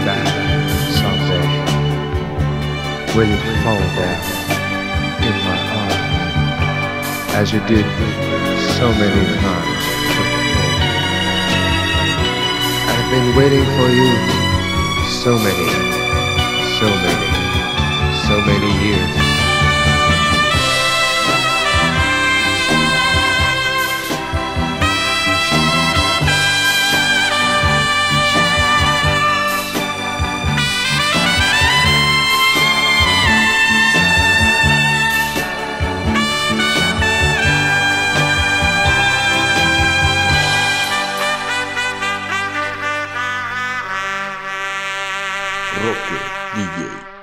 back someday? Will you fall down in my arms as you did so many times before? I've been waiting for you so many years. Roque DJ.